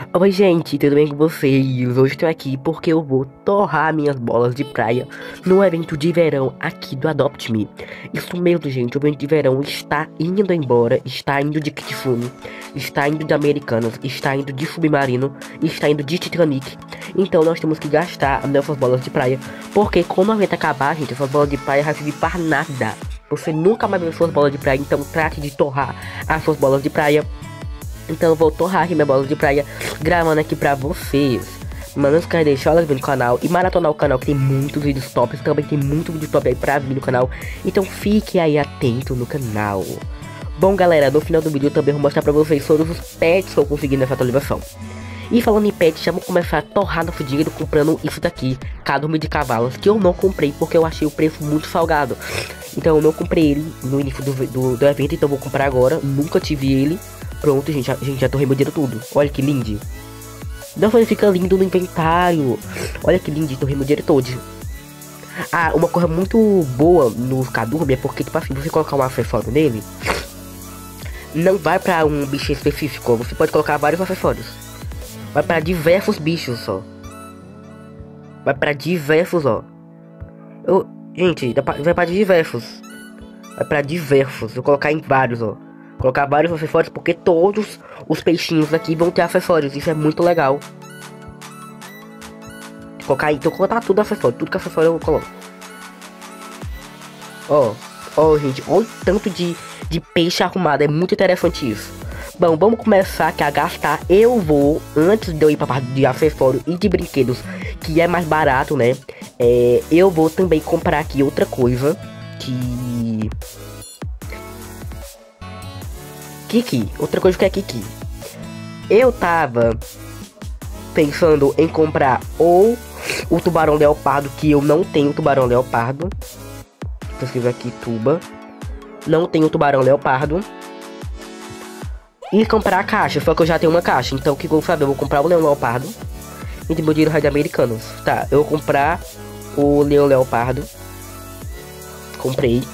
Oi gente, tudo bem com vocês? Hoje estou aqui porque eu vou torrar minhas bolas de praia no evento de verão aqui do Adopt Me. Isso mesmo, gente, o evento de verão está indo embora, está indo de Kitsune, está indo de Americanas, está indo de Submarino, está indo de Titanic. Então nós temos que gastar nossas bolas de praia, porque quando o evento acabar, gente, essas bolas de praia vai servir para nada. Você nunca mais vê suas bolas de praia, então trate de torrar as suas bolas de praia. Então eu vou torrar aqui minha bola de praia, gravando aqui pra vocês. Mano, não esquece de deixar o like no canal e maratonar o canal, que tem muitos vídeos tops. Também tem muito vídeo top aí pra vir no canal. Então fique aí atento no canal. Bom galera, no final do vídeo eu também vou mostrar pra vocês todos os pets que eu consegui nessa atualização. E falando em pets, já vou começar a torrar no dinheiro comprando isso daqui, Cadorme de Cavalos, que eu não comprei porque eu achei o preço muito salgado. Então eu não comprei ele no início do evento, então eu vou comprar agora. Nunca tive ele. Pronto, gente, já torrei meu dinheiro tudo. Olha que lindo. Não, ele fica lindo no inventário. Olha que lindo, torrei meu dinheiro todo. Ah, uma coisa muito boa no Cadorme é porque, tipo assim, você colocar um acessório nele, não vai pra um bicho específico. Você pode colocar vários acessórios. Vai pra diversos bichos só. Vai pra diversos, ó. Gente, vai pra diversos. Vai pra diversos. Vou colocar em vários, ó. Colocar vários acessórios, porque todos os peixinhos aqui vão ter acessórios. Isso é muito legal. Então colocar tudo acessório. Tudo que acessório eu coloco. Ó, gente. Olha o tanto de peixe arrumado. É muito interessante isso. Bom, vamos começar aqui a gastar. Eu vou, antes de eu ir pra parte de acessório e de brinquedos, que é mais barato, né? Eu vou também comprar aqui outra coisa. Outra coisa que é Kiki. Eu tava pensando em comprar ou o tubarão leopardo, que eu não tenho tubarão leopardo. Vou escrever aqui tuba. Não tenho tubarão leopardo. E comprar a caixa, só que eu já tenho uma caixa. Então o que eu vou fazer? Eu vou comprar o leão leopardo. E de meu dinheiro de Americanos. Tá, eu vou comprar o leão leopardo. Comprei.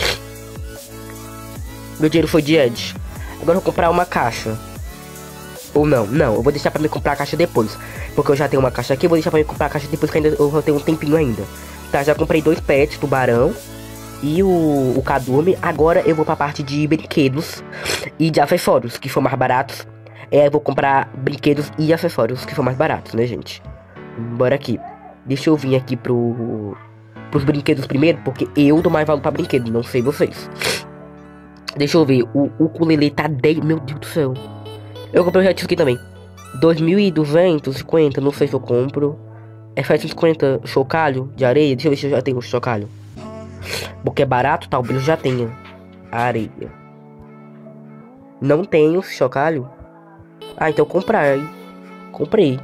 Meu dinheiro foi de Ed. Agora eu vou comprar uma caixa. Ou não, eu vou deixar pra me comprar a caixa depois. Porque eu já tenho uma caixa aqui, eu vou deixar pra me comprar a caixa depois, que ainda eu vou ter um tempinho ainda. Tá, já comprei 2 pets, tubarão e o Cadorme. Agora eu vou pra parte de brinquedos e de acessórios, que são mais baratos. Eu vou comprar brinquedos e acessórios, que são mais baratos, né, gente? Bora aqui. Deixa eu vir aqui pros brinquedos primeiro, porque eu dou mais valor pra brinquedo, não sei vocês. Deixa eu ver, o ukulele tá 10... Meu Deus do céu. Eu comprei o jet ski também. 2.250, não sei se eu compro. É 750 chocalho de areia. Deixa eu ver se eu já tenho chocalho. Porque é barato, talvez eu já tenha areia. Não tenho chocalho. Ah, então comprei.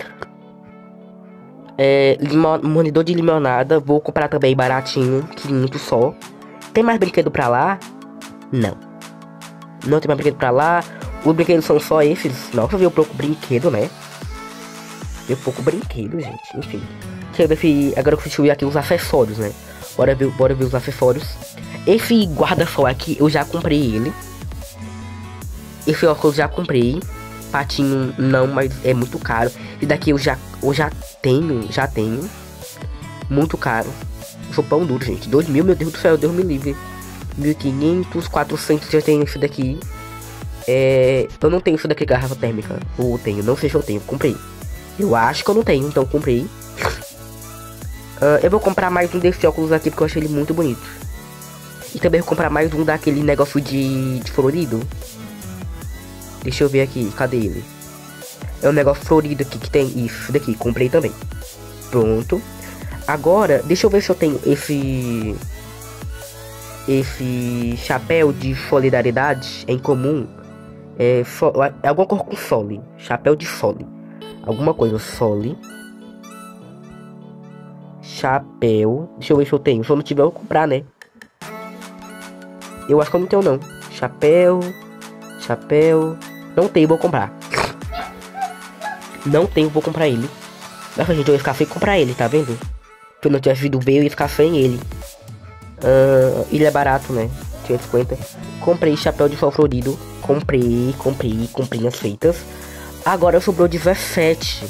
Mordedor de limonada. Vou comprar também baratinho, 500 só. Tem mais brinquedo pra lá? Não tem mais brinquedo pra lá. Os brinquedos são só esses. Nossa, veio pouco brinquedo, né? Veio pouco brinquedo, gente. Enfim. Deixa eu ver se... Agora eu preciso ver aqui os acessórios, né? Bora ver os acessórios. Esse guarda-sol aqui, eu já comprei ele. Esse óculos eu já comprei. Patinho não, mas é muito caro. E daqui eu já tenho. Muito caro. Sou pão duro, gente. 2.000, meu Deus do céu, Deus me livre. 1.500, 400, eu tenho isso daqui. Eu não tenho isso daqui, garrafa térmica. Ou tenho, não sei se eu tenho, comprei. Eu acho que eu não tenho, então comprei. Eu vou comprar mais um desse óculos aqui, porque eu achei ele muito bonito. E também vou comprar mais um daquele negócio de florido. Deixa eu ver aqui, cadê ele? É um negócio florido aqui que tem isso daqui, comprei também. Pronto. Agora, deixa eu ver se eu tenho esse chapéu de solidariedade em comum. É alguma cor com sole. Chapéu de sole. Alguma coisa, sole. Chapéu. Deixa eu ver se eu tenho. Se eu não tiver, eu vou comprar, né? Eu acho que eu não tenho, não. Chapéu. Não tenho, vou comprar. Não tenho, vou comprar ele. Nossa, gente, eu ia ficar sem comprar ele, tá vendo? Se eu não tivesse vindo ver, eu ia ficar sem ele. Ele é barato, né? 150. Comprei chapéu de sol florido. Comprei as feitas. Agora sobrou 17.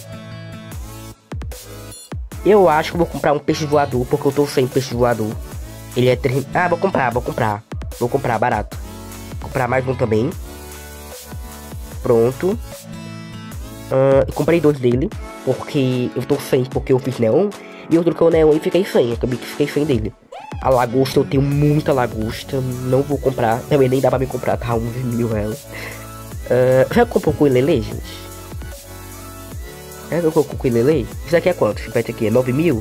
Eu acho que eu vou comprar um peixe voador, porque eu tô sem peixe voador. Ele é 3... Ah, vou comprar. Vou comprar, barato. Vou comprar mais um também. Pronto. Comprei 2 dele, porque eu tô sem, porque eu fiz neon. E outro que eu neon e fiquei sem, acabei que fiquei sem dele. A lagosta, eu tenho muita lagosta, não vou comprar. Também nem dá pra me comprar, tá 11 mil ela. Já comprou o ukulele, gente? Eu comprou o ukulele? Isso aqui é quanto? Esse pet aqui é 9 mil?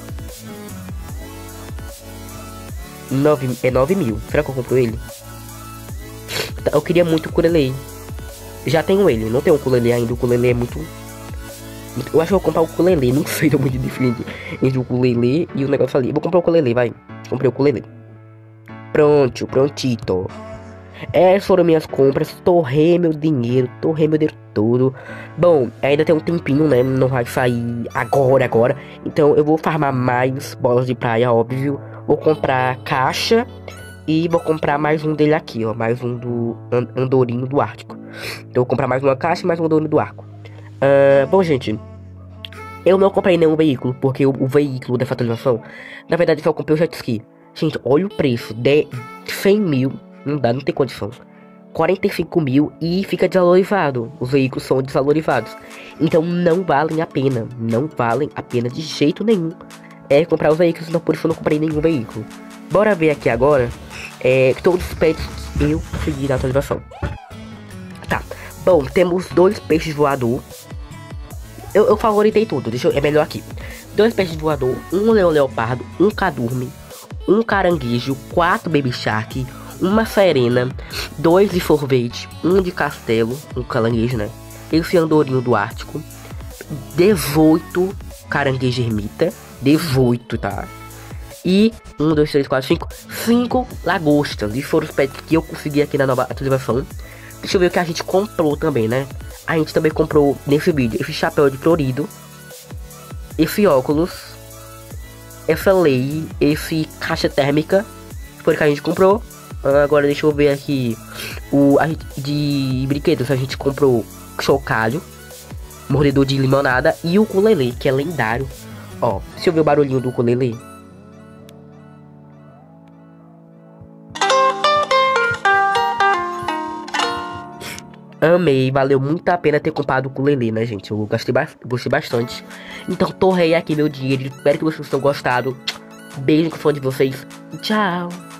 9 mil. Será que eu compro ele? Eu queria muito o ukulele. Já tenho ele, não tenho o ukulele ainda. O ukulele é muito... Eu acho que eu vou comprar o ukulele, não sei, tô muito diferente entre o ukulele e o negócio ali. Vou comprar o ukulele, vai. Comprei o ukulele. Pronto, prontito. Essas foram minhas compras, torrei meu dinheiro todo. Bom, ainda tem um tempinho, né? Não vai sair agora. Então eu vou farmar mais bolas de praia, óbvio. Vou comprar caixa e vou comprar mais um dele aqui, ó. Mais um do Andorinho do Ártico. Então eu vou comprar mais uma caixa e mais um Andorinho do Arco. Bom, gente, eu não comprei nenhum veículo, porque o veículo dessa atualização, na verdade, só comprei o jet ski. Gente, olha o preço, de 100 mil, não dá, não tem condição. 45 mil e fica desvalorizado, os veículos são desvalorizados. Então não valem a pena de jeito nenhum comprar os veículos, não, por isso eu não comprei nenhum veículo. Bora ver aqui agora, todos os pets que eu consegui na atualização. Tá, bom, temos 2 peixes voador. Eu favoritei tudo, é melhor aqui. 2 peixes voador, um leopardo, um cadurme, um caranguejo, 4 baby shark, uma serena, 2 de sorvete, 1 de castelo, um caranguejo, né? Esse andorinho do Ártico, 18 caranguejo ermita, 18, tá? E 1, 2, 3, 4, 5 lagostas. E foram os pets que eu consegui aqui na nova atualização. Deixa eu ver o que a gente comprou também, né? A gente também comprou nesse vídeo esse chapéu de florido, esse óculos, essa lei, esse caixa térmica, foi o que a gente comprou. Agora deixa eu ver aqui de brinquedos. A gente comprou chocalho, mordedor de limonada e o ukulele, que é lendário. Ó, deixa eu ver o barulhinho do ukulele. Amei, valeu muito a pena ter comprado o ukulele, né, gente? Eu gostei bastante. Então, torrei aqui meu dinheiro. Espero que vocês tenham gostado. Beijo com fã de vocês. Tchau.